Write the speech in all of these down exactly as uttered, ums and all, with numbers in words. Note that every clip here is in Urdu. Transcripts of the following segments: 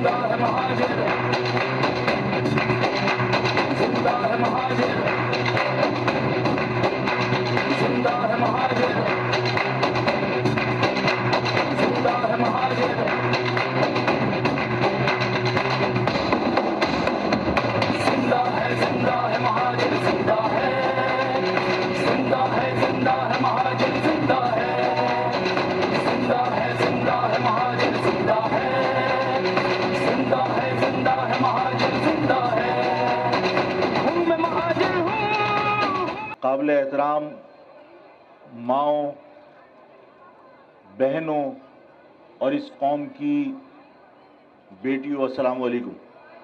زندہ ہے مہاجر، زندہ ہے مہاجر، زندہ ہے مہاجر، زندہ ہے مہاجر، زندہ ہے زندہ ہے مہاجر، زندہ ہے، زندہ ہے زندہ ہے مہاجر، زندہ ہے، زندہ ہے زندہ ہے مہاجر، زندہ ہے، زندہ ہے زندہ ہے مہاجر، زندہ ہے، ہوں میں مہاجر ہوں۔ قابل احترام ماؤں، بہنوں اور اس قوم کی بیٹیوں، السلام علیکم۔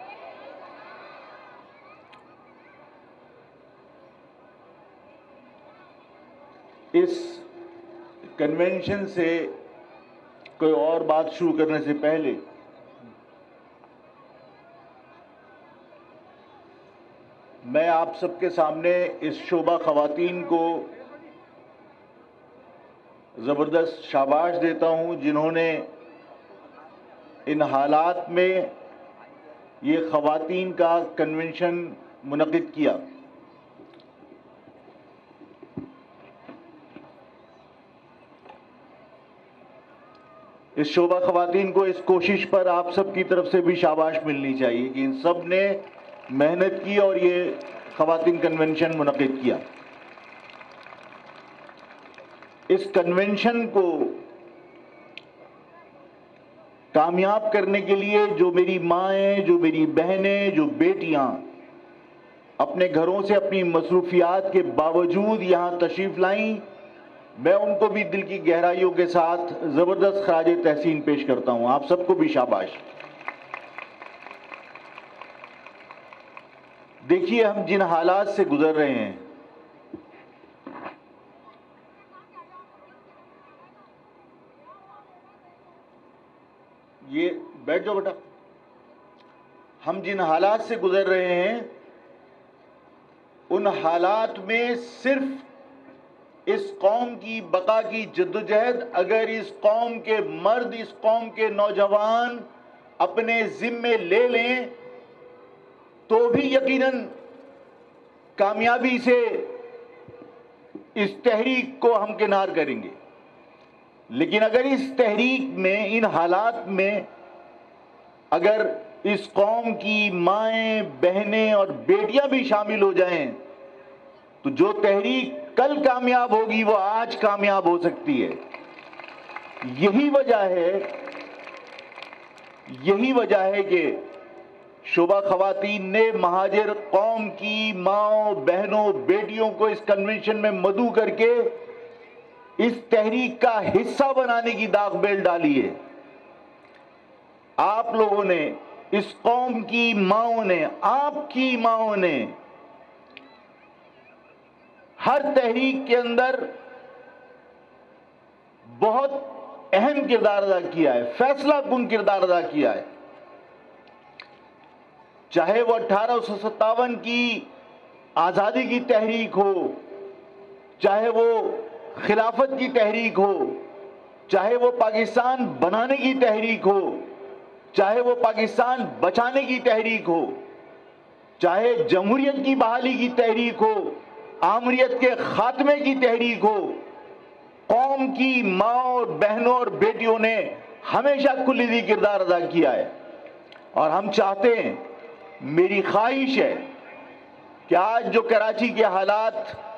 اس کنونشن سے کوئی اور بات شروع کرنے سے پہلے میں آپ سب کے سامنے اس شعبہ خواتین کو زبردست شاباش دیتا ہوں جنہوں نے ان حالات میں یہ خواتین کا کنونشن منعقد کیا۔ اس شعبہ خواتین کو اس کوشش پر آپ سب کی طرف سے بھی شاباش ملنی چاہیے کہ ان سب نے محنت کی اور یہ خواتین کنونشن منعقد کیا۔ اس کنونشن کو کامیاب کرنے کے لیے جو میری مائیں، جو میری بہنیں، جو بیٹیاں اپنے گھروں سے اپنی مصروفیات کے باوجود یہاں تشریف لائیں، میں ان کو بھی دل کی گہرائیوں کے ساتھ زبردست خراج تحسین پیش کرتا ہوں۔ آپ سب کو بھی شاباش۔ دیکھیے ہم جن حالات سے گزر رہے ہیں، یہ بیٹھ جاؤ بیٹا، ہم جن حالات سے گزر رہے ہیں ان حالات میں صرف اس قوم کی بقا کی جدوجہد اگر اس قوم کے مرد، اس قوم کے نوجوان اپنے ذمے لے لیں تو بھی یقیناً کامیابی سے اس تحریک کو ہم کنار کریں گے۔ لیکن اگر اس تحریک میں، ان حالات میں اگر اس قوم کی مائیں، بہنیں اور بیٹیاں بھی شامل ہو جائیں تو جو تحریک کل کامیاب ہوگی وہ آج کامیاب ہو سکتی ہے۔ یہی وجہ ہے یہی وجہ ہے کہ شعبہ خواتین نے مہاجر قوم کی ماؤں، بہنوں، بیٹیوں کو اس کنونشن میں مدعو کر کے اس تحریک کا حصہ بنانے کی داغ بیل ڈالی ہے۔ آپ لوگوں نے، اس قوم کی ماؤں نے، آپ کی ماؤں نے ہر تحریک کے اندر بہت اہم کردار ادا کیا ہے، فیصلہ کن کردار ادا کیا ہے۔ چاہے وہ اٹھارہ سو ستاون کی آزادی کی تحریک ہو، چاہے وہ خلافت کی تحریک ہو، چاہے وہ پاکستان بنانے کی تحریک ہو، چاہے وہ پاکستان بچانے کی تحریک ہو، چاہے جمہوریت کی بحالی کی تحریک ہو، آمریت کے خاتمے کی تحریک ہو، قوم کی ماں اور بہنوں اور بیٹیوں نے ہمیشہ کلیدی کردار ادا کیا ہے۔ اور ہم چاہتے ہیں، میری خواہش ہے کہ آج جو کراچی کے حالات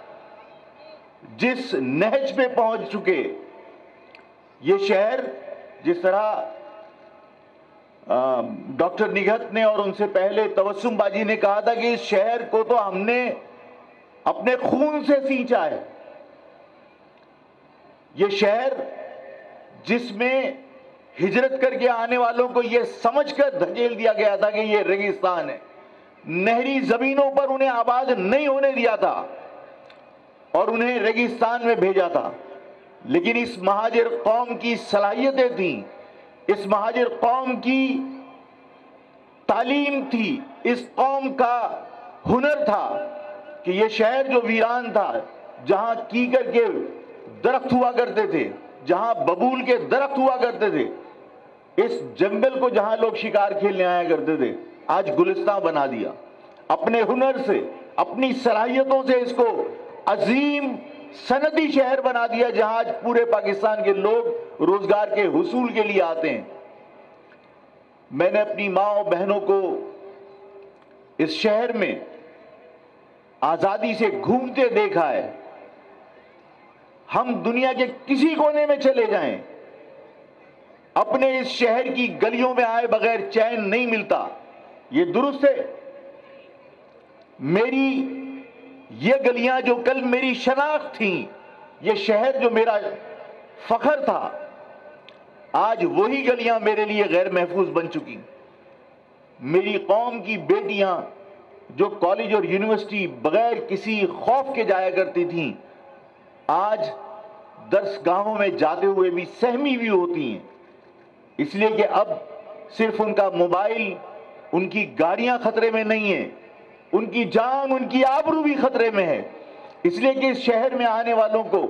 جس نہج پہ پہنچ چکے، یہ شہر جس طرح ڈاکٹر نگہت نے اور ان سے پہلے تبسم باجی نے کہا تھا کہ اس شہر کو تو ہم نے اپنے خون سے سینچا ہے۔ یہ شہر جس میں ہجرت کر کے آنے والوں کو یہ سمجھ کر دھکیل دیا گیا تھا کہ یہ ریگستان ہے، نہری زمینوں پر انہیں آباد نہیں ہونے دیا تھا اور انہیں ریگستان میں بھیجا تھا، لیکن اس مہاجر قوم کی صلاحیتیں تھیں، اس مہاجر قوم کی تعلیم تھی، اس قوم کا ہنر تھا کہ یہ شہر جو ویران تھا، جہاں کیکر کے درخت ہوا کرتے تھے، جہاں ببول کے درخت ہوا کرتے تھے، اس جنگل کو جہاں لوگ شکار کھیلنے آیا کرتے تھے آج گلستان بنا دیا. اپنے ہنر سے، اپنی صلاحیتوں سے اس کو عظیم صنعتی شہر بنا دیا جہاں آج پورے پاکستان کے لوگ روزگار کے حصول کے لیے آتے ہیں. میں نے اپنی ماں اور بہنوں کو اس شہر میں آزادی سے گھومتے دیکھا ہے. ہم دنیا کے کسی کونے میں چلے جائیں، اپنے اس شہر کی گلیوں میں آئے بغیر چین نہیں ملتا. یہ درست ہے، میری یہ گلیاں جو کل میری شناخت تھیں، یہ شہر جو میرا فخر تھا، آج وہی گلیاں میرے لیے غیر محفوظ بن چکی. میری قوم کی بیٹیاں جو کالج اور یونیورسٹی بغیر کسی خوف کے جایا کرتی تھیں، آج درس گاہوں میں جاتے ہوئے بھی سہمی بھی ہوتی ہیں، اس لیے کہ اب صرف ان کا موبائل، ان کی گاڑیاں خطرے میں نہیں ہیں، ان کی جان، ان کی آبرو بھی خطرے میں ہے. اس لیے کہ اس شہر میں آنے والوں کو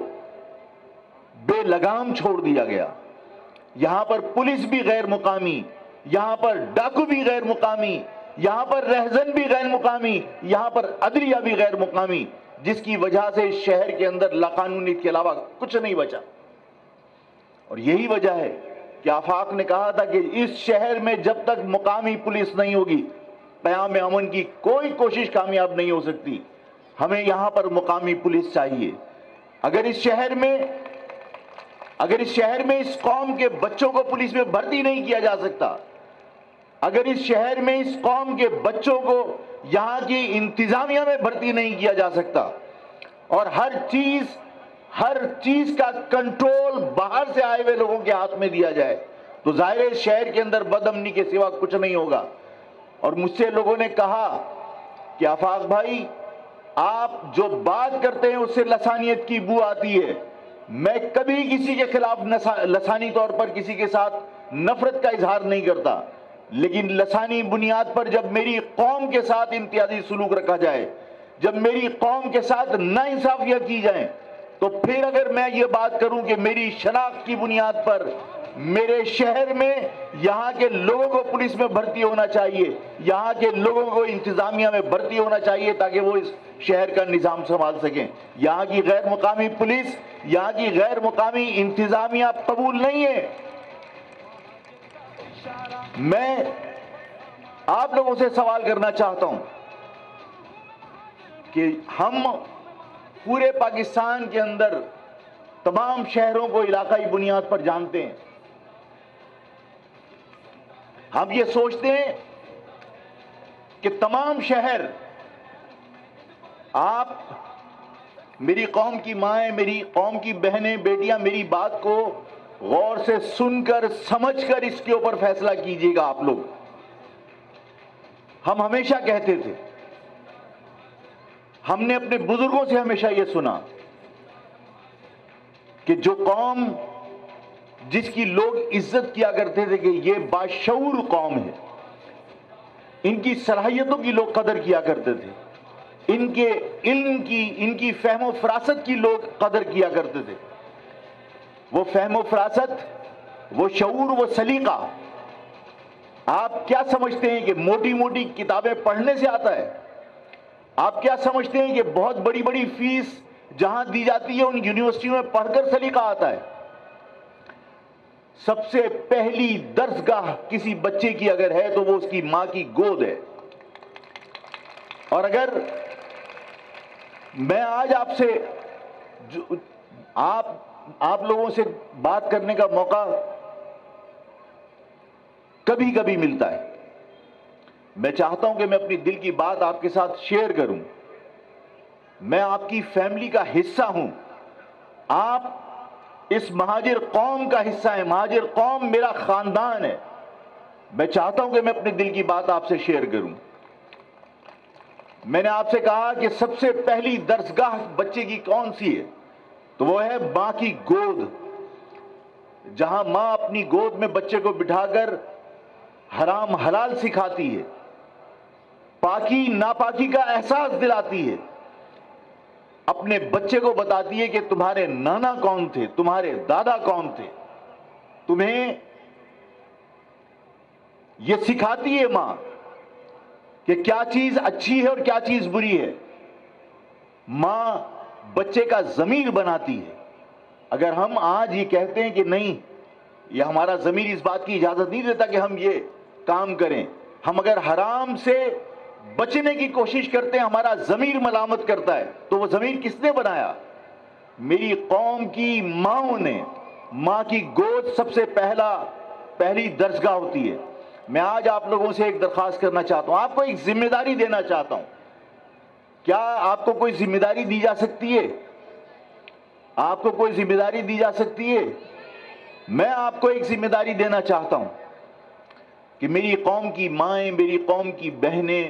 بے لگام چھوڑ دیا گیا. یہاں پر پولیس بھی غیر مقامی، یہاں پر ڈاکو بھی غیر مقامی، یہاں پر رہزن بھی غیر مقامی، یہاں پر عدلیہ بھی غیر مقامی، جس کی وجہ سے اس شہر کے اندر لاقانونیت کے علاوہ کچھ نہیں بچا. اور یہی وجہ ہے کہ آفاق نے کہا تھا کہ اس شہر میں جب تک مقامی پولیس نہیں ہوگی قیام امن کی کوئی کوشش کامیاب نہیں ہو سکتی. ہمیں یہاں پر مقامی پولیس چاہیے. اگر اس شہر میں اگر اس شہر میں اس قوم کے بچوں کو پولیس میں بھرتی نہیں کیا جا سکتا، اگر اس شہر میں اس قوم کے بچوں کو یہاں کی انتظامیہ میں بھرتی نہیں کیا جا سکتا، اور ہر چیز ہر چیز کا کنٹرول باہر سے آئے ہوئے لوگوں کے ہاتھ میں دیا جائے، تو ظاہر ہے شہر کے اندر بد امنی کے سوا کچھ نہیں ہوگا. اور مجھ سے لوگوں نے کہا کہ آفاق بھائی، آپ جو بات کرتے ہیں اس سے لسانیت کی بو آتی ہے. میں کبھی کسی کے خلاف لسانی طور پر کسی کے ساتھ نفرت کا اظہار نہیں کرتا، لیکن لسانی بنیاد پر جب میری قوم کے ساتھ امتیازی سلوک رکھا جائے، جب میری قوم کے ساتھ ناانصافیاں کی جائیں، تو پھر اگر میں یہ بات کروں کہ میری شناخت کی بنیاد پر میرے شہر میں یہاں کے لوگوں کو پولیس میں بھرتی ہونا چاہیے، یہاں کے لوگوں کو انتظامیہ میں بھرتی ہونا چاہیے تاکہ وہ اس شہر کا نظام سنبھال سکیں. یہاں کی غیر مقامی پولیس، یہاں کی غیر مقامی انتظامیہ قبول نہیں ہے. میں آپ لوگوں سے سوال کرنا چاہتا ہوں کہ ہم پورے پاکستان کے اندر تمام شہروں کو علاقائی بنیاد پر جانتے ہیں. ہم یہ سوچتے ہیں کہ تمام شہر، آپ میری قوم کی مائیں، میری قوم کی بہنیں، بیٹیاں، میری بات کو غور سے سن کر سمجھ کر اس کے اوپر فیصلہ کیجیے گا. آپ لوگ، ہم ہمیشہ کہتے تھے، ہم نے اپنے بزرگوں سے ہمیشہ یہ سنا کہ جو قوم جس کی لوگ عزت کیا کرتے تھے کہ یہ باشعور قوم ہے، ان کی صلاحیتوں کی لوگ قدر کیا کرتے تھے، ان کے علم کی، ان کی فہم و فراست کی لوگ قدر کیا کرتے تھے. وہ فہم و فراست، وہ شعور، وہ سلیقہ آپ کیا سمجھتے ہیں کہ موٹی موٹی کتابیں پڑھنے سے آتا ہے؟ آپ کیا سمجھتے ہیں کہ بہت بڑی بڑی فیس جہاں دی جاتی ہے ان یونیورسٹیوں میں پڑھ کر سلیقہ آتا ہے؟ سب سے پہلی درسگاہ کسی بچے کی اگر ہے تو وہ اس کی ماں کی گود ہے. اور اگر میں آج آپ سے آپ آپ لوگوں سے بات کرنے کا موقع کبھی کبھی ملتا ہے، میں چاہتا ہوں کہ میں اپنی دل کی بات آپ کے ساتھ شیئر کروں. میں آپ کی فیملی کا حصہ ہوں، آپ اس مہاجر قوم کا حصہ ہیں. مہاجر قوم میرا خاندان ہے. میں چاہتا ہوں کہ میں اپنے دل کی بات آپ سے شیئر کروں. میں نے آپ سے کہا کہ سب سے پہلی درسگاہ بچے کی کون سی ہے، تو وہ ہے ماں کی گود. جہاں ماں اپنی گود میں بچے کو بٹھا کر حرام حلال سکھاتی ہے، پاکی ناپاکی کا احساس دلاتی ہے، اپنے بچے کو بتاتی ہے کہ تمہارے نانا کون تھے، تمہارے دادا کون تھے، تمہیں یہ سکھاتی ہے ماں کہ کیا چیز اچھی ہے اور کیا چیز بری ہے. ماں بچے کا ضمیر بناتی ہے. اگر ہم آج یہ کہتے ہیں کہ نہیں، یہ ہمارا ضمیر اس بات کی اجازت نہیں دیتا کہ ہم یہ کام کریں، ہم اگر حرام سے بچنے کی کوشش کرتے ہیں، ہمارا ضمیر ملامت کرتا ہے، تو وہ ضمیر کس نے بنایا؟ میری قوم کی ماؤں نے. ماں کی گود سب سے پہلا پہلی درسگاہ ہوتی ہے. میں آج آپ لوگوں سے ایک درخواست کرنا چاہتا ہوں، آپ کو ایک ذمہ داری دینا چاہتا ہوں. کیا آپ کو کوئی ذمہ داری دی جا سکتی ہے؟ آپ کو کوئی ذمہ داری دی جا سکتی ہے؟ میں آپ کو ایک ذمہ داری دینا چاہتا ہوں کہ میری قوم کی مائیں، میری قوم کی بہنیں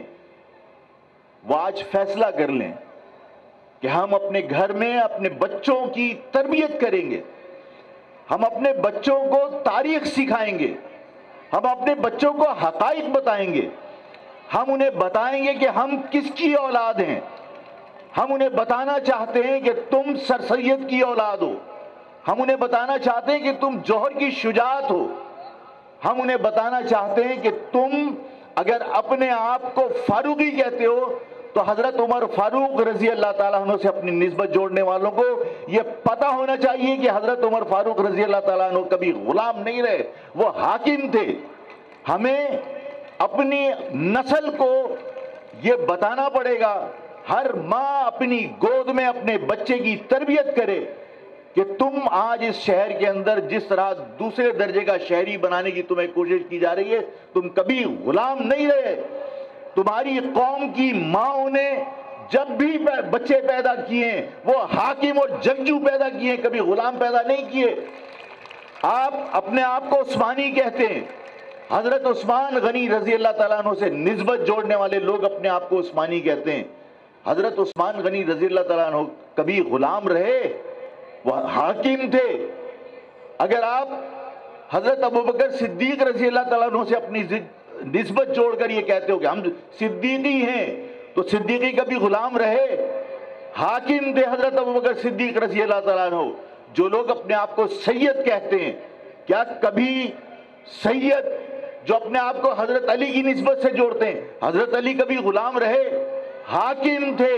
وہ آج فیصلہ کر لیں کہ ہم اپنے گھر میں اپنے بچوں کی تربیت کریں گے. ہم اپنے بچوں کو تاریخ سکھائیں گے. ہم اپنے بچوں کو حقائق بتائیں گے. ہم انہیں بتائیں گے کہ ہم کس کی اولاد ہیں. ہم انہیں بتانا چاہتے ہیں کہ تم سر سید کی اولاد ہو. ہم انہیں بتانا چاہتے ہیں کہ تم جوہر کی شجاعت ہو. ہم انہیں بتانا چاہتے ہیں کہ تم اگر اپنے آپ کو فاروقی کہتے ہو تو حضرت عمر فاروق رضی اللہ تعالیٰ عنہ سے اپنی نسبت جوڑنے والوں کو یہ پتہ ہونا چاہیے کہ حضرت عمر فاروق رضی اللہ تعالیٰ عنہ کبھی غلام نہیں رہے، وہ حاکم تھے. ہمیں اپنی نسل کو یہ بتانا پڑے گا. ہر ماں اپنی گود میں اپنے بچے کی تربیت کرے کہ تم آج اس شہر کے اندر جس طرح دوسرے درجے کا شہری بنانے کی تمہیں کوشش کی جا رہی ہے، تم کبھی غلام نہیں رہے. تمہاری قوم کی ماؤں نے جب بھی بچے پیدا کیے ہیں وہ حاکم اور جنگجو پیدا کیے ہیں، کبھی غلام پیدا نہیں کیے. آپ اپنے آپ کو عثمانی کہتے ہیں. حضرت عثمان غنی رضی اللہ تعالیٰ عنہ سے نسبت جوڑنے والے لوگ اپنے آپ کو عثمانی کہتے ہیں. حضرت عثمان غنی رضی اللہ تعالیٰ عنہ کبھی غلام رہے؟ وہ حاکم تھے. اگر آپ حضرت ابوبکر صدیق رضی اللہ تعالیٰ عنہ سے اپنی نسبت جوڑ کر یہ کہتے ہو کہ ہم صدیقی ہیں، تو صدیقی کبھی غلام رہے؟ حاکم تھے حضرت ابوبکر صدیق رضی اللہ تعالیٰ عنہ. جو لوگ اپنے آپ کو سید کہتے ہیں، کیا کبھی سید جو اپنے آپ کو حضرت علی کی نسبت سے جوڑتے ہیں، حضرت علی کبھی غلام رہے؟ حاکم تھے.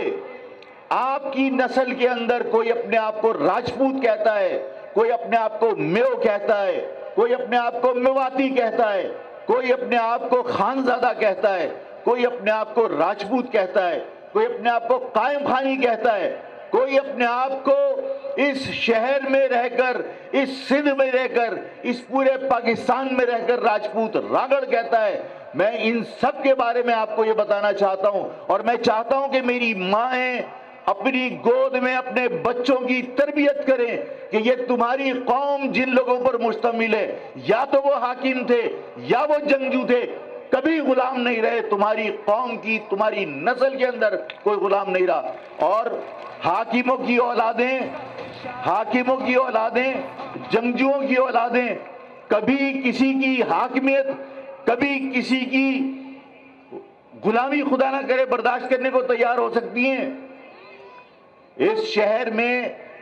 آپ کی نسل کے اندر کوئی اپنے آپ کو راجپوت کہتا ہے، کوئی اپنے آپ کو میو کہتا ہے، کوئی اپنے آپ کو میواتی کہتا ہے، کوئی اپنے آپ کو خانزادہ کہتا ہے، کوئی اپنے آپ کو راجپوت کہتا ہے، کوئی اپنے آپ کو قائم خانی کہتا ہے، کوئی اپنے آپ کو اس شہر میں رہ کر، اس سندھ میں رہ کر، اس پورے پاکستان میں رہ کر راجپوت راگڑ کہتا ہے. میں ان سب کے بارے میں آپ کو یہ بتانا چاہتا ہوں، اور میں چاہتا ہوں کہ میری مائیں اپنی گود میں اپنے بچوں کی تربیت کریں کہ یہ تمہاری قوم جن لوگوں پر مشتمل ہے، یا تو وہ حاکم تھے یا وہ جنگجو تھے، کبھی غلام نہیں رہے. تمہاری قوم کی، تمہاری نسل کے اندر کوئی غلام نہیں رہا. اور حاکموں کی اولادیں حاکموں کی اولادیں جنگجوؤں کی اولادیں کبھی کسی کی حاکمیت، کبھی کسی کی غلامی خدا نہ کرے برداشت کرنے کو تیار ہو سکتی ہیں. اس شہر میں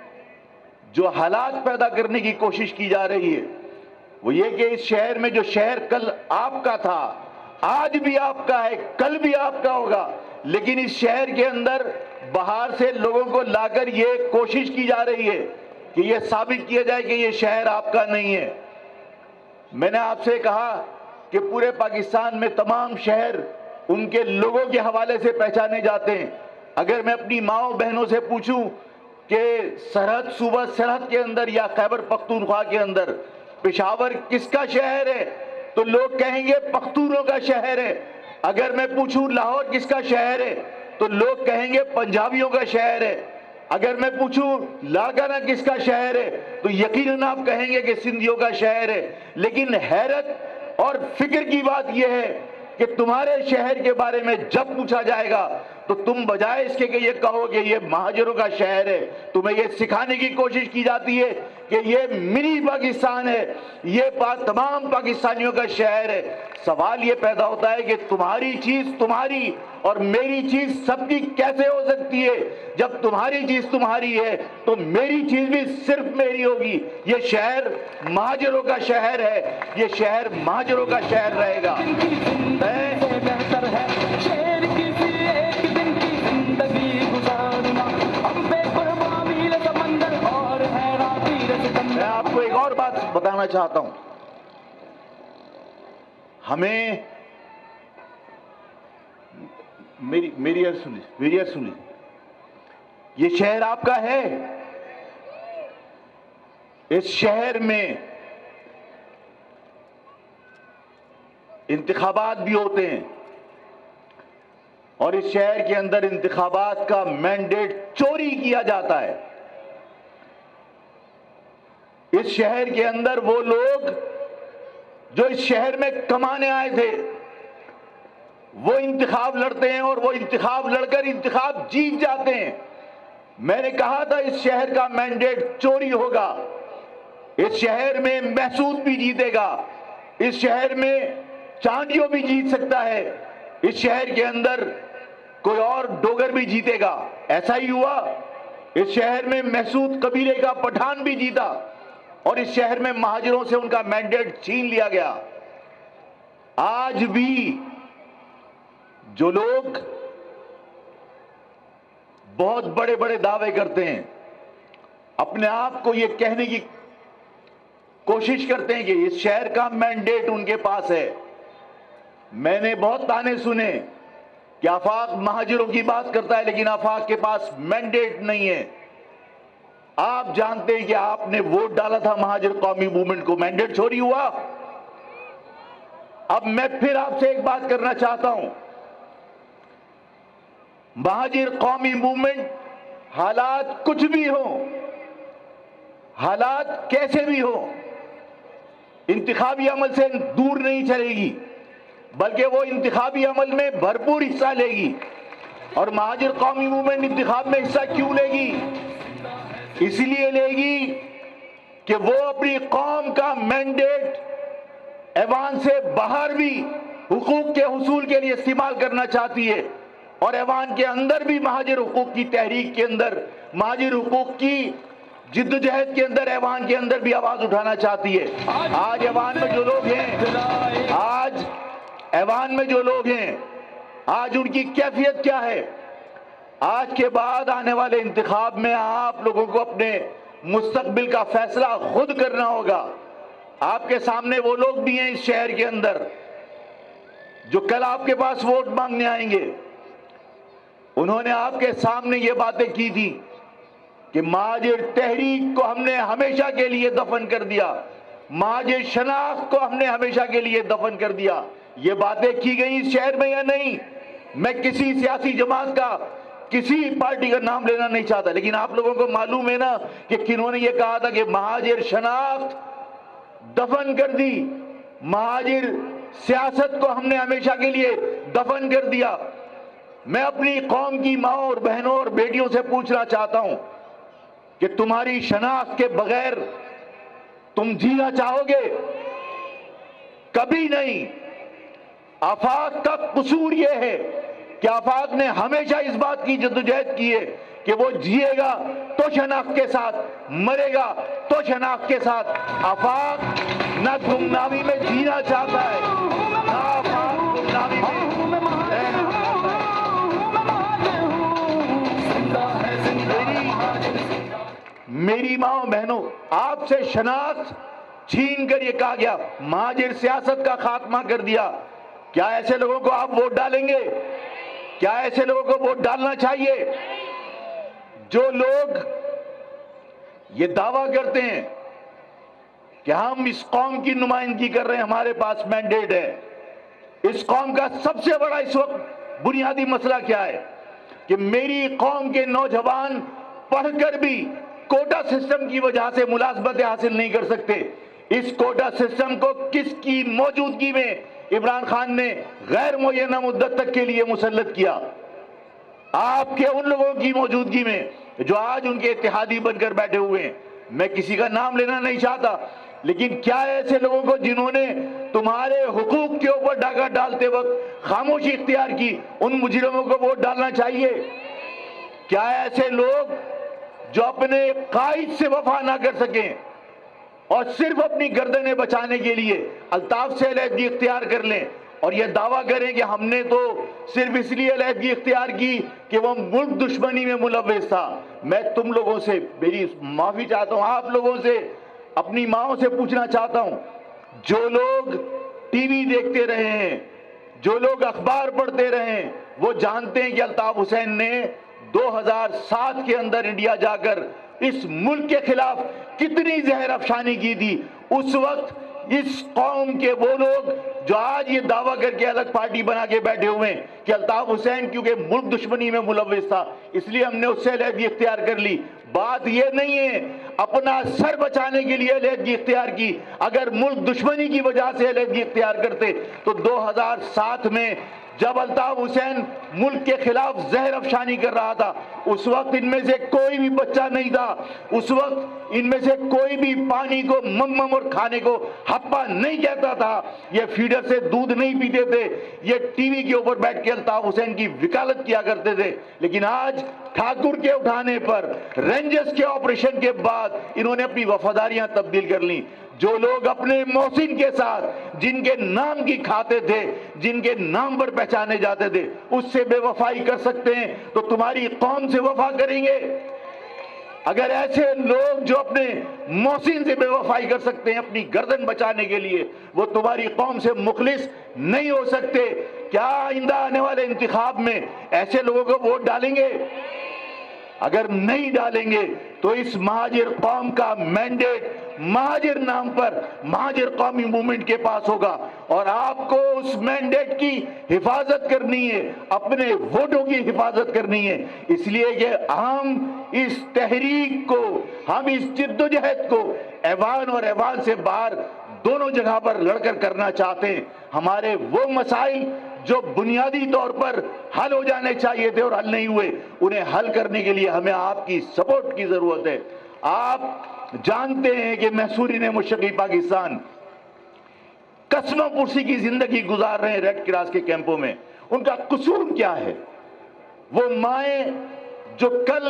جو حالات پیدا کرنے کی کوشش کی جا رہی ہے وہ یہ کہ اس شہر میں جو شہر کل آپ کا تھا، آج بھی آپ کا ہے، کل بھی آپ کا ہوگا، لیکن اس شہر کے اندر باہر سے لوگوں کو لا کر یہ کوشش کی جا رہی ہے کہ یہ ثابت کیا جائے کہ یہ شہر آپ کا نہیں ہے. میں نے آپ سے کہا کہ پورے پاکستان میں تمام شہر ان کے لوگوں کے حوالے سے پہچانے جاتے ہیں. اگر میں اپنی ماؤں بہنوں سے پوچھوں کہ سرحد صوبہ سرحد کے اندر یا خیبر پختونخوا کے اندر پشاور کس کا شہر ہے تو لوگ کہیں گے پختونوں کا شہر ہے. اگر میں پوچھوں لاہور کس کا شہر ہے تو لوگ کہیں گے پنجابیوں کا شہر ہے. اگر میں پوچھوں لاڑکانہ کس کا شہر ہے تو یقیناً آپ کہیں گے کہ سندھیوں کا شہر ہے. لیکن حیرت اور فکر کی بات یہ ہے کہ تمہارے شہر کے بارے میں جب پوچھا جائے گا تو تم بجائے اس کے کہ یہ کہو کہ یہ مہاجروں کا شہر ہے، تمہیں یہ سکھانے کی کوشش کی جاتی ہے کہ یہ منی پاکستان ہے، یہ تمام پاکستانیوں کا شہر ہے۔ سوال یہ پیدا ہوتا ہے کہ تمہاری چیز تمہاری اور میری چیز سب کی کیسے ہو سکتی ہے؟ جب تمہاری چیز تمہاری ہے تو میری چیز بھی صرف میری ہوگی۔ یہ شہر مہاجروں کا شہر ہے، یہ شہر مہاجروں کا شہر رہے گا۔ بہتر ہے شیر کسی ایک دن کی زندگی گزارنا، ہم بے قرباں میل سمندر اور حیران تیر سکندر۔ میں آپ کو ایک اور بات بتانا چاہتا ہوں، ہمیں میری میری عرض سنی میری عرض سنی یہ شہر آپ کا ہے، اس شہر میں انتخابات بھی ہوتے ہیں اور اس شہر کے اندر انتخابات کا مینڈیٹ چوری کیا جاتا ہے۔ اس شہر کے اندر وہ لوگ جو اس شہر میں کمانے آئے تھے وہ انتخاب لڑتے ہیں اور وہ انتخاب لڑ کر انتخاب جیت جاتے ہیں۔ میں نے کہا تھا اس شہر کا مینڈیٹ چوری ہوگا، اس شہر میں محسود بھی جیتے گا، اس شہر میں چانڈیوں بھی جیت سکتا ہے، اس شہر کے اندر کوئی اور ڈوگر بھی جیتے گا۔ ایسا ہی ہوا، اس شہر میں محسود قبیلے کا پٹھان بھی جیتا اور اس شہر میں مہاجروں سے ان کا مینڈیٹ چھین لیا گیا۔ آج بھی جو لوگ بہت بڑے بڑے دعوے کرتے ہیں، اپنے آپ کو یہ کہنے کی کوشش کرتے ہیں کہ اس شہر کا مینڈیٹ ان کے پاس ہے، میں نے بہت تانے سنے کہ آفاق مہاجروں کی بات کرتا ہے لیکن آفاق کے پاس مینڈیٹ نہیں ہے۔ آپ جانتے ہیں کہ آپ نے ووٹ ڈالا تھا مہاجر قومی موومنٹ کو، مینڈیٹ چوری ہوا۔ اب میں پھر آپ سے ایک بات کرنا چاہتا ہوں، مہاجر قومی موومنٹ حالات کچھ بھی ہوں، حالات کیسے بھی ہوں، انتخابی عمل سے دور نہیں چلے گی بلکہ وہ انتخابی عمل میں بھرپور حصہ لے گی۔ اور مہاجر قومی موومنٹ انتخاب میں حصہ کیوں لے گی؟ اس لیے لے گی کہ وہ اپنی قوم کا مینڈیٹ ایوان سے باہر بھی حقوق کے حصول کے لیے استعمال کرنا چاہتی ہے اور ایوان کے اندر بھی مہاجر حقوق کی تحریک کے اندر، مہاجر حقوق کی جدوجہد کے اندر، ایوان کے اندر بھی آواز اٹھانا چاہتی ہے۔ آج ایوان میں جو لوگ ہیں آج ایوان میں جو لوگ ہیں آج ان کی کیفیت کیا ہے؟ آج کے بعد آنے والے انتخاب میں آپ لوگوں کو اپنے مستقبل کا فیصلہ خود کرنا ہوگا۔ آپ کے سامنے وہ لوگ بھی ہیں اس شہر کے اندر جو کل آپ کے پاس ووٹ مانگنے آئیں گے، انہوں نے آپ کے سامنے یہ باتیں کی تھی کہ مہاجر تحریک کو ہم نے ہمیشہ کے لیے دفن کر دیا، مہاجر شناخت کو ہم نے ہمیشہ کے لیے دفن کر دیا۔ یہ باتیں کی گئی اس شہر میں یا نہیں؟ میں کسی سیاسی جماعت کا، کسی پارٹی کا نام لینا نہیں چاہتا، لیکن آپ لوگوں کو معلوم ہے نا کہ کنہوں نے یہ کہا تھا کہ مہاجر شناخت دفن کر دی، مہاجر سیاست کو ہم نے ہمیشہ کے لیے دفن کر دیا۔ میں اپنی قوم کی ماں اور بہنوں اور بیٹیوں سے پوچھنا چاہتا ہوں کہ تمہاری شناخت کے بغیر تم جینا چاہو گے؟ کبھی نہیں۔ آفاق کا قصور یہ ہے کہ آفاق نے ہمیشہ اس بات کی جدوجہد کی ہے کہ وہ جیے گا تو شناخت کے ساتھ، مرے گا تو شناخت کے ساتھ۔ آفاق نہ گمنامی میں جینا چاہتا ہے، نہ آفاق گمنامی میں میری ماں بہنوں، آپ سے شناخت چھین کر یہ کہا گیا مہاجر سیاست کا خاتمہ کر دیا۔ کیا ایسے لوگوں کو آپ ووٹ ڈالیں گے؟ کیا ایسے لوگوں کو ووٹ ڈالنا چاہیے؟ جو لوگ یہ دعویٰ کرتے ہیں کہ ہم اس قوم کی نمائندگی کر رہے ہیں، ہمارے پاس مینڈیٹ ہے، اس قوم کا سب سے بڑا اس وقت بنیادی مسئلہ کیا ہے کہ میری قوم کے نوجوان پڑھ کر بھی کوٹا سسٹم کی وجہ سے ملازمتیں حاصل نہیں کر سکتے، اس کوٹا سسٹم کو کس کی موجودگی میں عمران خان نے غیر معینہ مدت تک کے لیے مسلط کیا؟ آپ کے ان لوگوں کی موجودگی میں جو آج ان کے اتحادی بن کر بیٹھے ہوئے ہیں. میں کسی کا نام لینا نہیں چاہتا، لیکن کیا ایسے لوگوں کو جنہوں نے تمہارے حقوق کے اوپر ڈاکہ ڈالتے وقت خاموشی اختیار کی، ان مجرموں کو ووٹ ڈالنا چاہیے؟ کیا ایسے لوگ جو اپنے قائد سے وفا نہ کر سکیں اور صرف اپنی گردنیں بچانے کے لیے الطاف سے علیحدگی اختیار کر لیں اور یہ دعویٰ کریں کہ ہم نے تو صرف اس لیے علیحدگی اختیار کی کہ وہ ملک دشمنی میں ملوث تھا؟ میں تم لوگوں سے میری معافی چاہتا ہوں، آپ لوگوں سے، اپنی ماؤں سے پوچھنا چاہتا ہوں، جو لوگ ٹی وی دیکھتے رہے ہیں، جو لوگ اخبار پڑھتے رہے ہیں، وہ جانتے ہیں کہ الطاف حسین نے دو ہزار سات کے اندر انڈیا جا کر اس ملک کے خلاف کتنی زہر افشانی کی تھی. اس وقت اس قوم کے وہ لوگ جو آج یہ دعویٰ کر کے الگ پارٹی بنا کے بیٹھے ہوئے ہیں کہ الطاف حسین کیونکہ ملک دشمنی میں ملوث تھا اس لیے ہم نے اس سے علیحدگی اختیار کر لی. بات یہ نہیں ہے اپنا سر بچانے کے لیے علیحدگی اختیار کی. اگر ملک دشمنی کی وجہ سے علیحدگی اختیار کرتے تو دو ہزار سات میں جب الطاف حسین ملک کے خلاف زہر افشانی کر رہا تھا اس وقت ان میں سے کوئی بھی بچہ نہیں تھا، اس وقت ان میں سے کوئی بھی پانی کو مم مم اور کھانے کو ہپا نہیں کہتا تھا، یہ فیڈر سے دودھ نہیں پیتے تھے، یہ ٹی وی کے اوپر بیٹھ کے الطاف حسین کی وکالت کیا کرتے تھے. لیکن آج ٹھاکر کے اٹھانے پر، رینجرز کے آپریشن کے بعد انہوں نے اپنی وفاداریاں تبدیل کر لیں. جو لوگ اپنے محسن کے ساتھ جن کے نام کی کھاتے تھے، جن کے نام پر پہچانے جاتے تھے، اس سے بے وفائی کر سکتے ہیں تو تمہاری قوم سے وفا کریں گے؟ اگر ایسے لوگ جو اپنے محسن سے بے وفائی کر سکتے ہیں اپنی گردن بچانے کے لیے، وہ تمہاری قوم سے مخلص نہیں ہو سکتے، کیا آئندہ آنے والے انتخاب میں ایسے لوگوں کو ووٹ ڈالیں گے؟ اگر نہیں ڈالیں گے تو اس مہاجر قوم کا مینڈیٹ مہاجر نام پر مہاجر قومی موومنٹ کے پاس ہوگا، اور آپ کو اس مینڈیٹ کی حفاظت کرنی ہے، اپنے ووٹوں کی حفاظت کرنی ہے. اس لیے کہ ہم اس تحریک کو، ہم اس جد و جہد کو ایوان اور ایوان سے باہر دونوں جگہ پر لڑ کر کرنا چاہتے ہیں. ہمارے وہ مسائل جو بنیادی طور پر حل ہو جانے چاہیے تھے اور حل نہیں ہوئے، انہیں حل کرنے کے لیے ہمیں آپ کی سپورٹ کی ضرورت ہے. آپ جانتے ہیں کہ محصورین مشرقی پاکستان قسم پرسی کی زندگی گزار رہے ہیں ریڈ کراس کے کیمپوں میں. ان کا قصور کیا ہے؟ وہ مائیں جو کل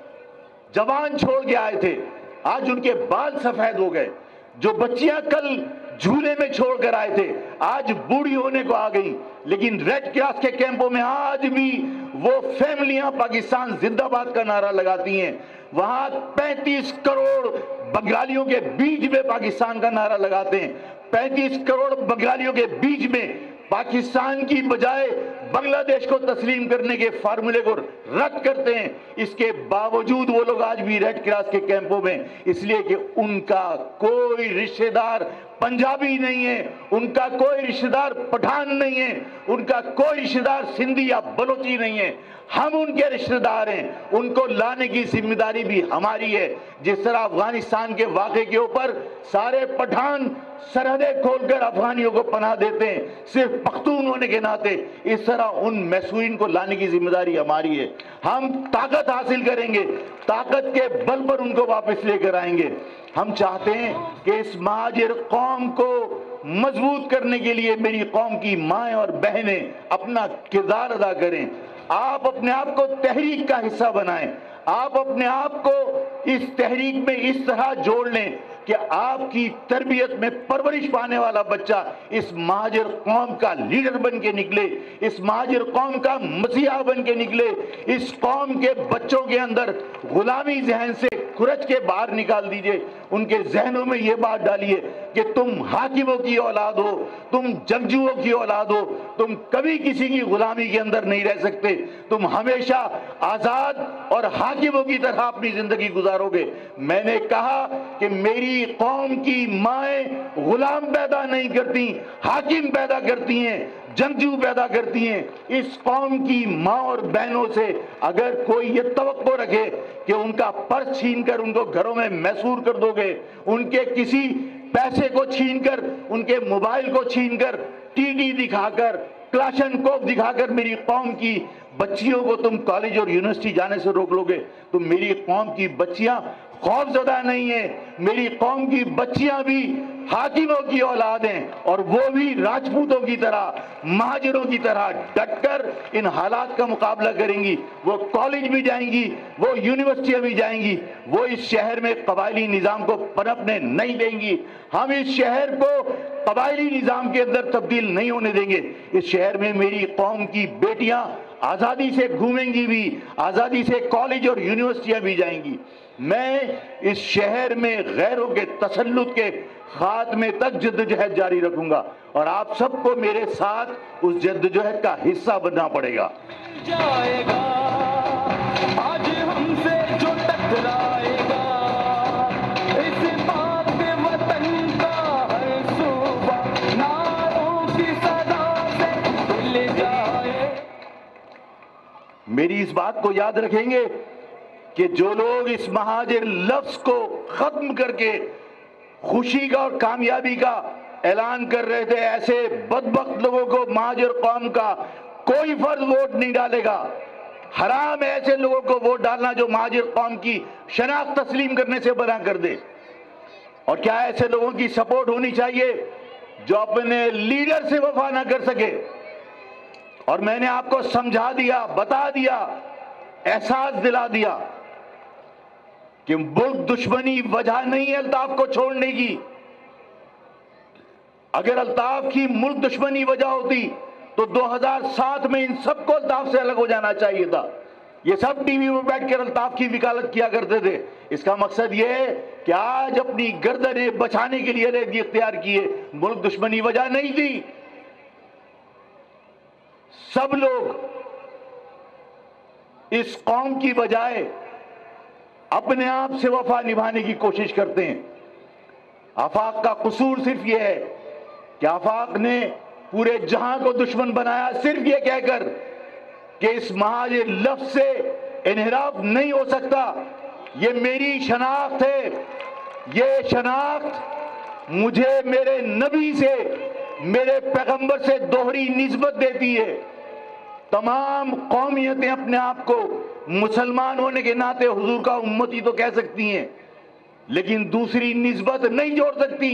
جوان چھوڑ کے آئے تھے آج ان کے بال سفید ہو گئے، جو بچیاں کل جھولے میں چھوڑ کر آئے تھے آج بوڑھی ہونے کو آ گئی، لیکن ریڈ کراس کے کیمپوں میں آج بھی وہ فیملیاں پاکستان زندہ باد کا نعرہ لگاتی ہیں. وہاں پینتیس کروڑ بنگالیوں کے بیچ میں پاکستان کا نعرہ لگاتے ہیں. پینتیس کروڑ بنگالیوں کے بیچ میں پاکستان کی بجائے بنگلہ دیش کو تسلیم کرنے کے فارمولے کو رد کرتے ہیں. اس کے باوجود وہ لوگ آج بھی ریڈ کراس کے کیمپوں میں، اس لیے کہ ان کا کوئی رشتہ دار پنجابی نہیں ہے، ان کا کوئی رشتہ دار پٹھان نہیں ہے، ان کا کوئی رشتہ دار سندھی یا بلوچی نہیں ہے. ہم ان کے رشتہ دار ہیں، ان کو لانے کی ذمہ داری بھی ہماری ہے. جس طرح افغانستان کے واقعے کے اوپر سارے پٹھان سرحدیں کھول کر افغانیوں کو پناہ دیتے ہیں صرف پختون ہونے کے ناطے، اس طرح ان محصورین کو لانے کی ذمہ داری ہماری ہے. ہم طاقت حاصل کریں گے، طاقت کے بل پر ان کو واپس لے کر آئیں گے. ہم چاہتے ہیں کہ اس مہاجر قوم کو مضبوط کرنے کے لیے میری قوم کی مائیں اور بہنیں اپنا کردار ادا کریں. آپ اپنے آپ کو تحریک کا حصہ بنائیں، آپ اپنے آپ کو اس تحریک میں اس طرح جوڑ لیں کہ آپ کی تربیت میں پرورش پانے والا بچہ اس مہاجر قوم کا لیڈر بن کے نکلے، اس مہاجر قوم کا مسیحا بن کے نکلے. اس قوم کے بچوں کے اندر غلامی ذہن سے کھرچ کے باہر نکال دیجئے. ان کے ذہنوں میں یہ بات ڈالیے کہ تم حاکموں کی اولاد ہو، تم جنگجوؤں کی اولاد ہو، تم کبھی کسی کی غلامی کے اندر نہیں رہ سکتے، تم ہمیشہ آزاد اور حاکموں کی طرح اپنی زندگی گزارو گے. میں نے کہا کہ میری قوم کی مائیں غلام پیدا نہیں کرتی، حاکم پیدا کرتی ہیں، جنگجو پیدا کرتی ہیں. اس قوم کی ماں اور بہنوں سے اگر کوئی یہ توقع رکھے کہ ان کا پرس چھین کر ان کو گھروں میں محصور کر دو گے، ان کے کسی پیسے کو چھین کر، ان کے موبائل کو چھین کر، ٹی ڈی دکھا کر، کلاشن کوف دکھا کر میری قوم کی بچیوں کو تم کالج اور یونیورسٹی جانے سے روک لو گے، تو میری قوم کی بچیاں خوف زدہ نہیں ہیں. میری قوم کی بچیاں بھی حاکموں کی اولاد ہیں، اور وہ بھی راجپوتوں کی طرح، مہاجروں کی طرح ڈٹ کر ان حالات کا مقابلہ کریں گی. وہ کالج بھی جائیں گی، وہ یونیورسٹیاں بھی جائیں گی، وہ اس شہر میں قبائلی نظام کو پنپنے نہیں دیں گی. ہم اس شہر کو قبائلی نظام کے اندر تبدیل نہیں ہونے دیں گے. اس شہر میں میری قوم کی بیٹیاں آزادی سے گھومیں گی بھی، آزادی سے کالج اور یونیورسٹیاں بھی جائیں گی. میں اس شہر میں غیروں کے تسلط کے خاتمے تک جدوجہد جاری رکھوں گا، اور آپ سب کو میرے ساتھ اس جدوجہد کا حصہ بننا پڑے گا. جائے گا آج ہم سے جو ٹکرائے گا، اس بات وطن کا ہر صوبہ نعروں کی صدا سے کھل جائے. میری اس بات کو یاد رکھیں گے کہ جو لوگ اس مہاجر لفظ کو ختم کر کے خوشی کا اور کامیابی کا اعلان کر رہے تھے، ایسے بدبخت لوگوں کو مہاجر قوم کا کوئی فرد ووٹ نہیں ڈالے گا. حرام ہے ایسے لوگوں کو ووٹ ڈالنا جو مہاجر قوم کی شناخت تسلیم کرنے سے منع کر دے. اور کیا ایسے لوگوں کی سپورٹ ہونی چاہیے جو اپنے لیڈر سے وفا نہ کر سکے. اور میں نے آپ کو سمجھا دیا، بتا دیا، احساس دلا دیا کہ ملک دشمنی وجہ نہیں ہے الطاف کو چھوڑنے کی. اگر الطاف کی ملک دشمنی وجہ ہوتی تو دو ہزار سات میں ان سب کو الطاف سے الگ ہو جانا چاہیے تھا. یہ سب ٹی وی میں بیٹھ کر الطاف کی وکالت کیا کرتے تھے. اس کا مقصد یہ ہے کہ آج اپنی گردنیں بچانے کے لیے علیحدگی اختیار کیے. ملک دشمنی وجہ نہیں تھی. سب لوگ اس قوم کی بجائے اپنے آپ سے وفا نبھانے کی کوشش کرتے ہیں. آفاق کا قصور صرف یہ ہے کہ آفاق نے پورے جہاں کو دشمن بنایا صرف یہ کہہ کر کہ اس مہاجر لفظ سے انحراف نہیں ہو سکتا. یہ میری شناخت ہے. یہ شناخت مجھے میرے نبی سے، میرے پیغمبر سے دوہری نسبت دیتی ہے. تمام قومیتیں اپنے آپ کو مسلمان ہونے کے ناطے حضور کا امتی تو کہہ سکتی ہیں، لیکن دوسری نسبت نہیں جوڑ سکتی.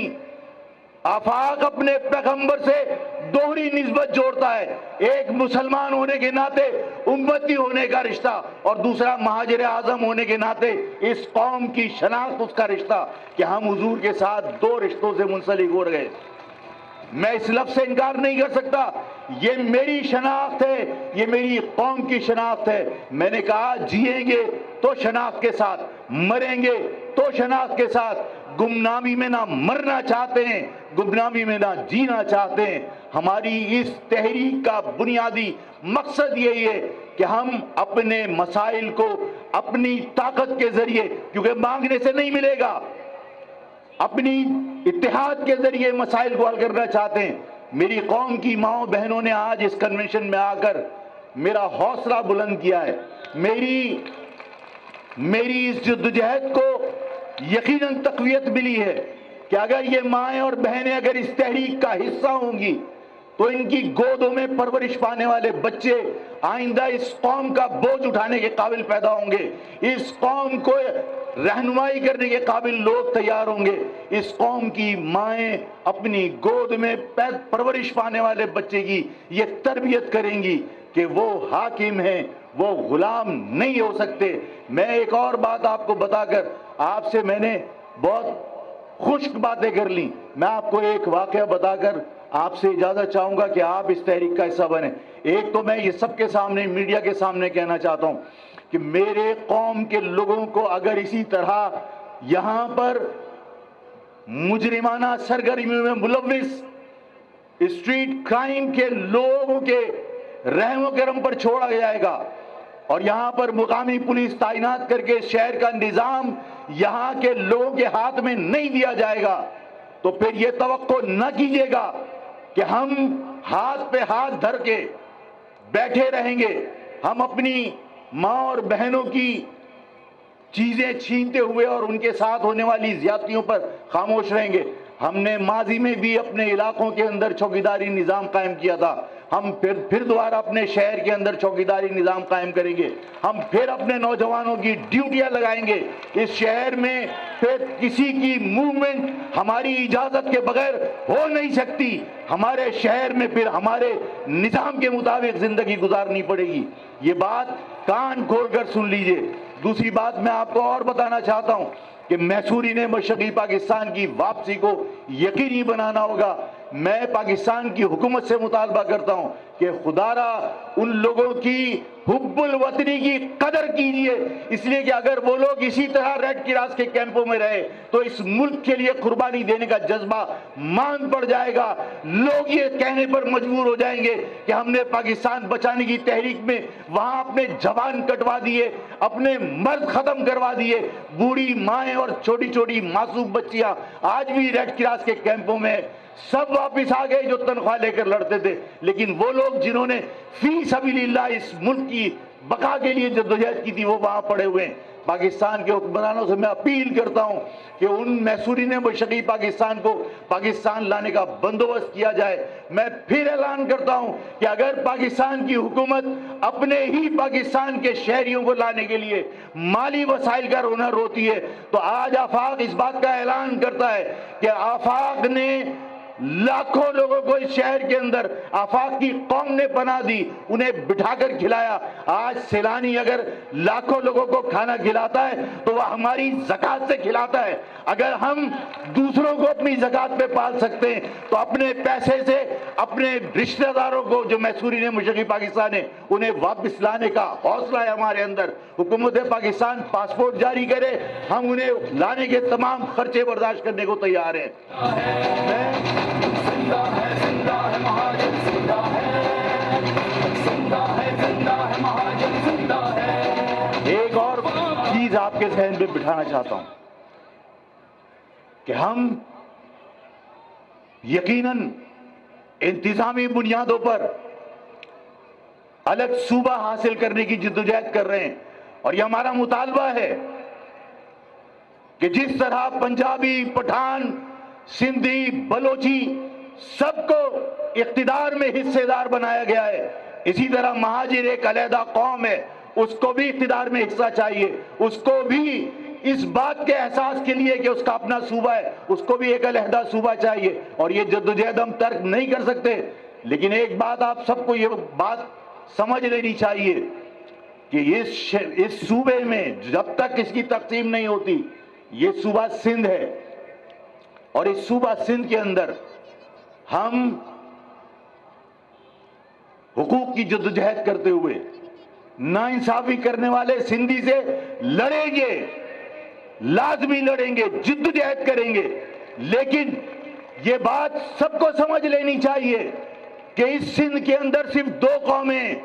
آفاق اپنے پیغمبر سے دوہری نسبت جوڑتا ہے. ایک مسلمان ہونے کے ناطے امتی ہونے کا رشتہ، اور دوسرا مہاجر اعظم ہونے کے ناطے اس قوم کی شناخت، اس کا رشتہ کہ ہم حضور کے ساتھ دو رشتوں سے منسلک ہو گئے. میں اس لفظ سے انکار نہیں کر سکتا. یہ میری شناخت ہے، یہ میری قوم کی شناخت ہے. میں نے کہا جیئیں گے تو شناخت کے ساتھ، مریں گے تو شناخت کے ساتھ. گمنامی میں نہ مرنا چاہتے ہیں، گمنامی میں نہ جینا چاہتے ہیں. ہماری اس تحریک کا بنیادی مقصد یہی ہے کہ ہم اپنے مسائل کو اپنی طاقت کے ذریعے، کیونکہ مانگنے سے نہیں ملے گا، اپنی اتحاد کے ذریعے مسائل کو حل کرنا چاہتے ہیں. میری قوم کی ماؤں بہنوں نے آج اس کنونشن میں آ کر میرا حوصلہ بلند کیا ہے. میری میری اس جدوجہد کو یقیناً تقویت ملی ہے کہ اگر یہ مائیں اور بہنیں اگر اس تحریک کا حصہ ہوں گی تو ان کی گودوں میں پرورش پانے والے بچے آئندہ اس قوم کا بوجھ اٹھانے کے قابل پیدا ہوں گے. اس قوم کو رہنمائی کرنے کے قابل لوگ تیار ہوں گے. اس قوم کی مائیں اپنی گود میں پرورش پانے والے بچے کی یہ تربیت کریں گی کہ وہ حاکم ہیں، وہ غلام نہیں ہو سکتے. میں ایک اور بات آپ کو بتا کر، آپ سے میں نے بہت خشک باتیں کر لی، میں آپ کو ایک واقعہ بتا کر آپ سے اجازت چاہوں گا کہ آپ اس تحریک کا حصہ بنیں. ایک تو میں یہ سب کے سامنے، میڈیا کے سامنے کہنا چاہتا ہوں کہ میرے قوم کے لوگوں کو اگر اسی طرح یہاں پر مجرمانہ سرگرمیوں میں ملوث اسٹریٹ کرائم کے لوگوں کے رحم و کرم پر چھوڑا جائے گا اور یہاں پر مقامی پولیس تعینات کر کے شہر کا نظام یہاں کے لوگوں کے ہاتھ میں نہیں دیا جائے گا، تو پھر یہ توقع نہ کیجیے گا کہ ہم ہاتھ پہ ہاتھ دھر کے بیٹھے رہیں گے، ہم اپنی ماں اور بہنوں کی چیزیں چھینتے ہوئے اور ان کے ساتھ ہونے والی زیادتیوں پر خاموش رہیں گے. ہم نے ماضی میں بھی اپنے علاقوں کے اندر چوکیداری نظام قائم کیا تھا، ہم پھر پھر دوبارہ اپنے شہر کے اندر چوکیداری نظام قائم کریں گے، ہم پھر اپنے نوجوانوں کی ڈیوٹیاں لگائیں گے۔ اس شہر میں پھر کسی کی موومنٹ ہماری اجازت کے بغیر ہو نہیں سکتی، ہمارے شہر میں پھر ہمارے نظام کے مطابق زندگی گزارنی پڑے گی۔ یہ بات کان کھول کر سن لیجئے۔ دوسری بات میں آپ کو اور بتانا چاہتا ہوں کہ میسوری نے مشرقی پاکستان کی واپسی کو یقینی بنانا ہوگا۔ میں پاکستان کی حکومت سے مطالبہ کرتا ہوں کہ خدا را ان لوگوں کی حب الوطنی کی قدر کیجئے، اس لیے کہ اگر وہ لوگ اسی طرح ریڈ کراس کے کیمپوں میں رہے تو اس ملک کے لیے قربانی دینے کا جذبہ مان پڑ جائے گا۔ لوگ یہ کہنے پر مجبور ہو جائیں گے کہ ہم نے پاکستان بچانے کی تحریک میں وہاں اپنے جوان کٹوا دیے، اپنے مرد ختم کروا دیے، بوڑھی مائیں اور چھوٹی چھوٹی معصوم بچیاں آج بھی ریڈ کراس کے کیمپوں میں سب واپس آ گئے جو تنخواہ لے کر لڑتے تھے، لیکن وہ لوگ جنہوں نے فی سبیل اللہ اس ملک کی بقا کے لیے جدوجہد کی تھی وہ وہاں پڑے ہوئے ہیں۔ پاکستان کے حکمرانوں سے میں اپیل کرتا ہوں کہ ان میسوری نے مشرقی پاکستان کو پاکستان لانے کا بندوبست کیا جائے۔ میں پھر اعلان کرتا ہوں کہ اگر پاکستان کی حکومت اپنے ہی پاکستان کے شہریوں کو لانے کے لیے مالی وسائل کا ہنر ہوتی ہے تو آج آفاق اس بات کا اعلان کرتا ہے کہ آفاق نے لاکھوں لوگوں کو اس شہر کے اندر آفاق کی قوم نے پناہ دی، انہیں بٹھا کر کھلایا۔ آج سیلانی اگر لاکھوں لوگوں کو کھانا کھلاتا ہے تو وہ ہماری زکوٰۃ سے کھلاتا ہے۔ اگر ہم دوسروں کو اپنی زکوٰۃ پہ پال سکتے ہیں تو اپنے پیسے سے اپنے رشتہ داروں کو جو میسوری نے مشرقی پاکستان ہے انہیں واپس لانے کا حوصلہ ہے ہمارے اندر۔ حکومت پاکستان پاسپورٹ جاری کرے، ہم انہیں لانے کے تمام خرچے برداشت کرنے کو تیار ہیں۔ زندہ ہے زندہ ہے مہاجر زندہ ہے، زندہ ہے زندہ ہے مہاجر زندہ ہے۔ ایک اور چیز آپ کے ذہن میں بٹھانا چاہتا ہوں کہ ہم یقیناً انتظامی بنیادوں پر الگ صوبہ حاصل کرنے کی جدوجہد کر رہے ہیں، اور یہ ہمارا مطالبہ ہے کہ جس طرح پنجابی، پٹھان، سندھی، بلوچی سب کو اقتدار میں حصے دار بنایا گیا ہے، اسی طرح مہاجر ایک علیحدہ قوم ہے، اس کو بھی اقتدار میں حصہ چاہیے، اس کو بھی اس بات کے احساس کے لیے کہ اس کا اپنا صوبہ ہے اس کو بھی ایک علیحدہ صوبہ چاہیے، اور یہ جدوجہد ہم ترک نہیں کر سکتے۔ لیکن ایک بات آپ سب کو یہ بات سمجھ لینی چاہیے کہ اس اس صوبے میں جب تک اس کی تقسیم نہیں ہوتی، یہ صوبہ سندھ ہے، اور اس صوبہ سندھ کے اندر ہم حقوق کی جدوجہد کرتے ہوئے ناانصافی کرنے والے سندھی سے لڑیں گے، لازمی لڑیں گے، جدوجہد کریں گے، لیکن یہ بات سب کو سمجھ لینی چاہیے کہ اس سندھ کے اندر صرف دو قومیں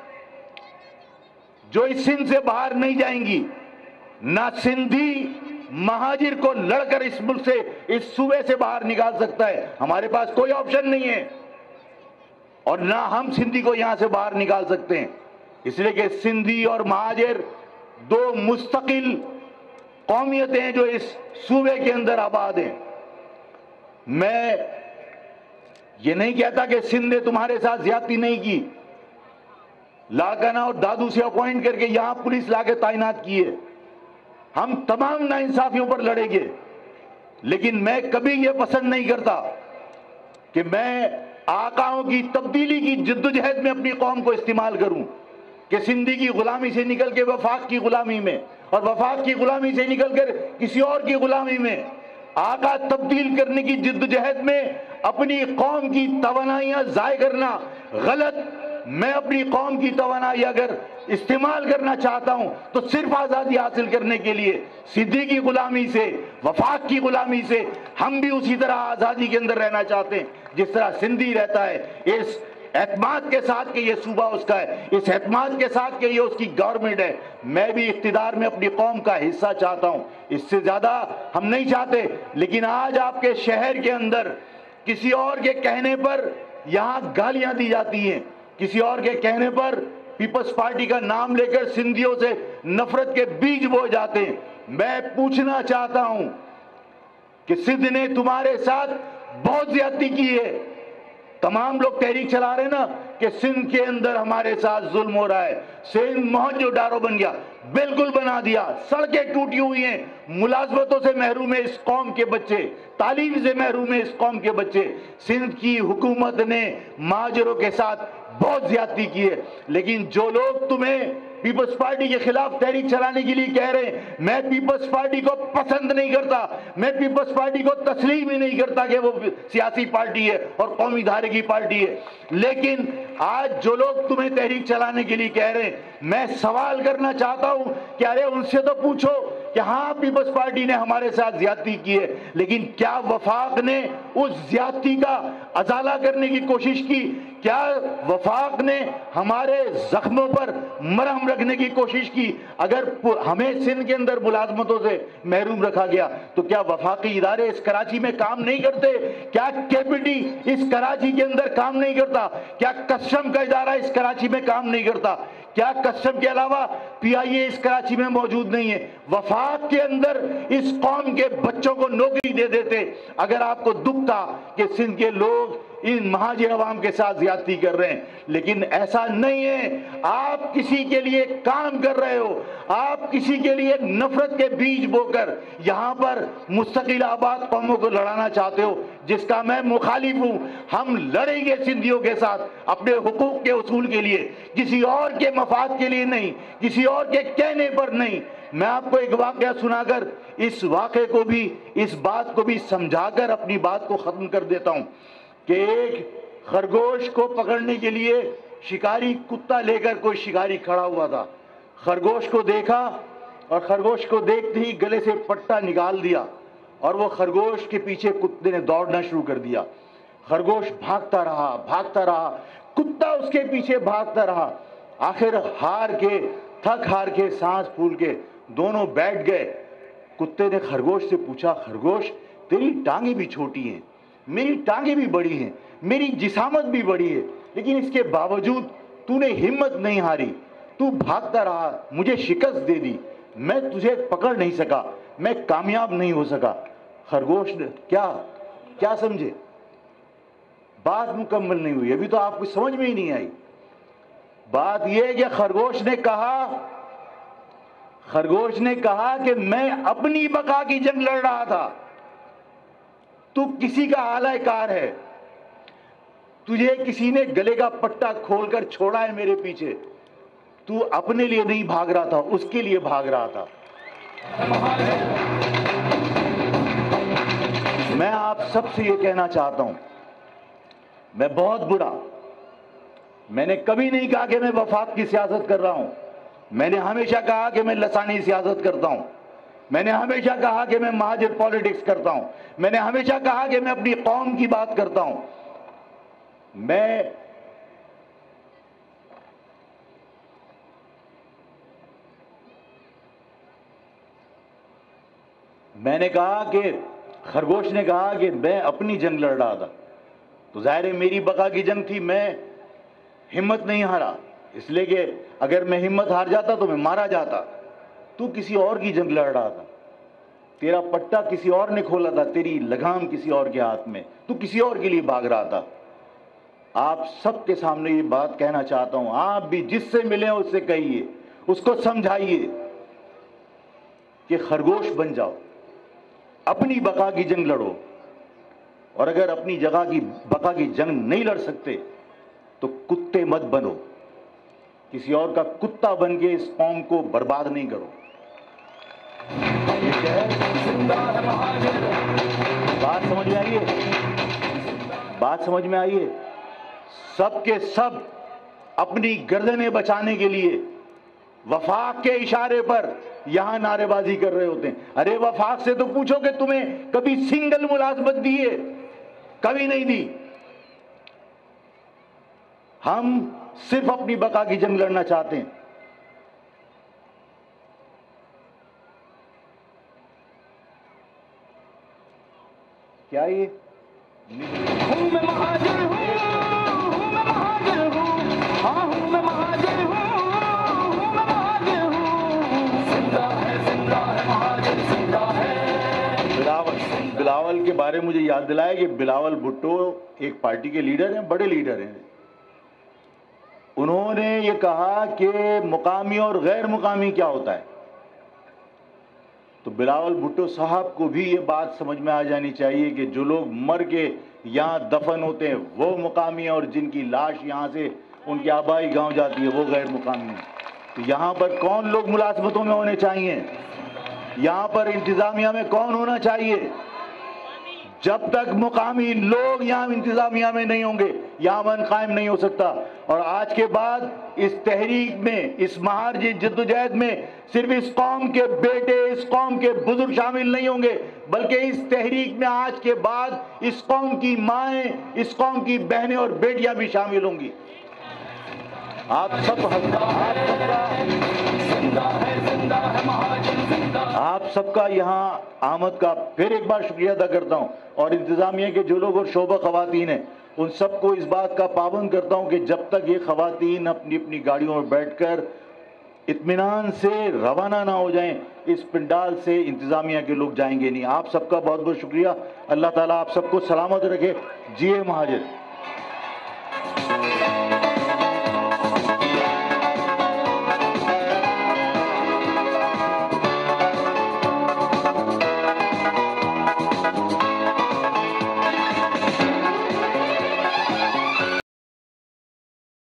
جو اس سندھ سے باہر نہیں جائیں گی، نہ سندھی مہاجر کو لڑ کر اس ملک سے، اس صوبے سے باہر نکال سکتا ہے، ہمارے پاس کوئی آپشن نہیں ہے، اور نہ ہم سندھی کو یہاں سے باہر نکال سکتے ہیں، اس لیے کہ سندھی اور مہاجر دو مستقل قومیتیں ہیں جو اس صوبے کے اندر آباد ہیں۔ میں یہ نہیں کہتا کہ سندھ نے تمہارے ساتھ زیادتی نہیں کی، لاکانہ اور دادو سے اپوائنٹ کر کے یہاں پولیس لا کے تعینات کی ہے، ہم تمام ناانصافیوں پر لڑیں گے، لیکن میں کبھی یہ پسند نہیں کرتا کہ میں آقاؤں کی تبدیلی کی جدوجہد میں اپنی قوم کو استعمال کروں، کہ سندھی کی غلامی سے نکل کے وفاق کی غلامی میں، اور وفاق کی غلامی سے نکل کر کسی اور کی غلامی میں، آقا تبدیل کرنے کی جدوجہد میں اپنی قوم کی توانائیاں ضائع کرنا غلط۔ میں اپنی قوم کی توانائی اگر استعمال کرنا چاہتا ہوں تو صرف آزادی حاصل کرنے کے لیے، سندھی کی غلامی سے، وفاق کی غلامی سے ہم بھی اسی طرح آزادی کے اندر رہنا چاہتے ہیں جس طرح سندھی رہتا ہے، اس اعتماد کے ساتھ کہ یہ صوبہ اس کا ہے، اس اعتماد کے ساتھ کہ یہ اس کی گورنمنٹ ہے۔ میں بھی اقتدار میں اپنی قوم کا حصہ چاہتا ہوں، اس سے زیادہ ہم نہیں چاہتے، لیکن آج آپ کے شہر کے اندر کسی اور کے کہنے پر یہاں گالیاں دی جاتی ہیں، کسی اور کے کہنے پر پیپلز پارٹی کا نام لے کر سندھیوں سے نفرت کے بیج بوئے جاتے ہیں۔ میں پوچھنا چاہتا ہوں کہ سندھ نے تمہارے ساتھ بہت زیادتی کی ہے. تمام لوگ تحریک چلا رہے ہیں نا کہ سندھ کے اندر ہمارے ساتھ ظلم ہو رہا ہے, سندھ موہنجو ڈارو بن گیا. بالکل بنا دیا. سڑکیں ٹوٹی ہوئی ہیں, ملازمتوں سے محروم ہے اس قوم کے بچے, تعلیم سے محروم ہے اس قوم کے بچے. سندھ کی حکومت نے مہاجروں کے ساتھ بہت زیادتی کی ہے. لیکن جو لوگ تمہیں پیپلز پارٹی کے خلاف تحریک چلانے کے لیے کہہ رہے ہیں, میں پیپلز پارٹی کو پسند نہیں کرتا, میں پیپلز پارٹی کو تسلیم ہی نہیں کرتا کہ وہ سیاسی پارٹی ہے اور قومی دھارے کی پارٹی ہے. لیکن آج جو لوگ تمہیں تحریک چلانے کے لیے کہہ رہے ہیں, میں سوال کرنا چاہتا ہوں کہ ارے ان سے تو پوچھو کہ ہاں پیپلز پارٹی نے ہمارے ساتھ زیادتی کی ہے, لیکن کیا وفاق نے اس زیادتی کا ازالہ کرنے کی کوشش کی؟ کیا وفاق نے ہمارے زخموں پر مرہم رکھنے کی کوشش کی؟ اگر ہمیں سندھ کے اندر ملازمتوں سے محروم رکھا گیا تو کیا وفاقی ادارے اس کراچی میں کام نہیں کرتے؟ کیا کے پی ٹی اس کراچی کے اندر کام نہیں کرتا؟ کیا کسٹم کا ادارہ اس کراچی میں کام نہیں کرتا؟ کیا کسٹم کے علاوہ پی آئی اے اس کراچی میں موجود نہیں ہے؟ وفاق کے اندر اس قوم کے بچوں کو نوکری دے دیتے اگر آپ کو دکھ تھا کہ سندھ کے لوگ ان مہاجر عوام کے ساتھ زیادتی کر رہے ہیں. لیکن ایسا نہیں ہے. آپ کسی کے لیے کام کر رہے ہو, آپ کسی کے لیے نفرت کے بیج بو کر یہاں پر مستقل آباد قوموں کو لڑانا چاہتے ہو, جس کا میں مخالف ہوں. ہم لڑیں گے سندھیوں کے ساتھ اپنے حقوق کے اصول کے لیے, کسی اور کے مفاد کے لیے نہیں, کسی اور کے کہنے پر نہیں. میں آپ کو ایک واقعہ سنا کر اس واقعے کو بھی, اس بات کو بھی سمجھا کر اپنی بات کو ختم کر دیتا ہوں کہ ایک خرگوش کو پکڑنے کے لیے شکاری کتا لے کر کوئی شکاری کھڑا ہوا تھا. خرگوش کو دیکھا اور خرگوش کو دیکھتے ہی گلے سے پٹا نکال دیا اور وہ خرگوش کے پیچھے کتے نے دوڑنا شروع کر دیا. خرگوش بھاگتا رہا بھاگتا رہا کتا اس کے پیچھے بھاگتا رہا. آخر ہار کے تھک ہار کے سانس پھول کے دونوں بیٹھ گئے. کتے نے خرگوش سے پوچھا, خرگوش تیری ٹانگیں بھی چھوٹی ہیں, میری ٹانگیں بھی بڑی ہیں, میری جسامت بھی بڑی ہے, لیکن اس کے باوجود تو نے ہمت نہیں ہاری, تو بھاگتا رہا, مجھے شکست دے دی, میں تجھے پکڑ نہیں سکا, میں کامیاب نہیں ہو سکا. خرگوش نے کیا کیا سمجھے؟ بات مکمل نہیں ہوئی, ابھی تو آپ کو سمجھ میں ہی نہیں آئی. بات یہ ہے کہ خرگوش نے کہا خرگوش نے کہا کہ میں اپنی بقا کی جنگ لڑ رہا تھا, تو کسی کا اعلی کار ہے, تجھے کسی نے گلے کا پٹا کھول کر چھوڑا ہے میرے پیچھے, تو اپنے لیے نہیں بھاگ رہا تھا, اس کے لیے بھاگ رہا تھا. میں آپ سب سے یہ کہنا چاہتا ہوں, میں بہت برا, میں نے کبھی نہیں کہا کہ میں وفاق کی سیاست کر رہا ہوں, میں نے ہمیشہ کہا کہ میں لسانی سیاست کرتا ہوں, میں نے ہمیشہ کہا کہ میں مہاجر پالیٹکس کرتا ہوں, میں نے ہمیشہ کہا کہ میں اپنی قوم کی بات کرتا ہوں. میں میں نے کہا کہ خرگوش نے کہا کہ میں اپنی جنگ لڑ رہا تھا, تو ظاہر ہے میری بقا کی جنگ تھی, میں ہمت نہیں ہارا, اس لیے کہ اگر میں ہمت ہار جاتا تو میں مارا جاتا. تو کسی اور کی جنگ لڑ رہا تھا, تیرا پٹا کسی اور نے کھولا تھا, تیری لگام کسی اور کے ہاتھ میں, تو کسی اور کے لیے بھاگ رہا تھا. آپ سب کے سامنے یہ بات کہنا چاہتا ہوں, آپ بھی جس سے ملیں اس سے کہیے, اس کو سمجھائیے کہ خرگوش بن جاؤ, اپنی بقا کی جنگ لڑو, اور اگر اپنی جگہ کی بقا کی جنگ نہیں لڑ سکتے تو کتے مت بنو, کسی اور کا کتا بن کے اس قوم کو برباد نہیں کرو. بات سمجھ میں آئیے, بات سمجھ میں آئیے. سب کے سب اپنی گردنیں بچانے کے لیے وفاق کے اشارے پر یہاں نعرے بازی کر رہے ہوتے ہیں. ارے وفاق سے تو پوچھو کہ تمہیں کبھی سنگل ملازمت دی ہے؟ کبھی نہیں دی. ہم صرف اپنی بقا کی جنگ لڑنا چاہتے ہیں. کیا یہ ہوں میں مہاجر ہوں, ہوں میں مہاجر ہوں, ہاں ہوں میں مہاجر ہوں, ہوں میں مہاجر ہوں. زندہ ہے زندہ ہے مہاجر زندہ ہے. بلاول بلاول بارے مجھے یاد دلایا کہ بلاول بھٹو ایک پارٹی کے لیڈر ہیں، بڑے لیڈر ہیں. انہوں نے یہ کہا کہ مقامی اور غیر مقامی کیا ہوتا ہے. تو بلاول بھٹو صاحب کو بھی یہ بات سمجھ میں آ جانی چاہیے کہ جو لوگ مر کے یہاں دفن ہوتے ہیں وہ مقامی، اور جن کی لاش یہاں سے ان کی آبائی گاؤں جاتی ہے وہ غیر مقامی ہیں. تو یہاں پر کون لوگ ملازمتوں میں ہونے چاہیے؟ یہاں پر انتظامیہ میں کون ہونا چاہیے؟ جب تک مقامی لوگ یہاں انتظامیہ میں نہیں ہوں گے یہاں امن قائم نہیں ہو سکتا. اور آج کے بعد اس تحریک میں، اس مہار جدوجہد میں صرف اس قوم کے بیٹے، اس قوم کے بزرگ شامل نہیں ہوں گے، بلکہ اس تحریک میں آج کے بعد اس قوم کی مائیں، اس قوم کی بہنیں اور بیٹیاں بھی شامل ہوں گی. آپ سب آپ سب کا یہاں آمد کا پھر ایک بار شکریہ ادا کرتا ہوں، اور انتظامیہ کے جو لوگ اور شعبہ خواتین ہیں ان سب کو اس بات کا پابند کرتا ہوں کہ جب تک یہ خواتین اپنی اپنی گاڑیوں میں بیٹھ کر اطمینان سے روانہ نہ ہو جائیں اس پنڈال سے انتظامیہ کے لوگ جائیں گے نہیں. آپ سب کا بہت بہت شکریہ. اللہ تعالیٰ آپ سب کو سلامت رکھے. جی مہاجر.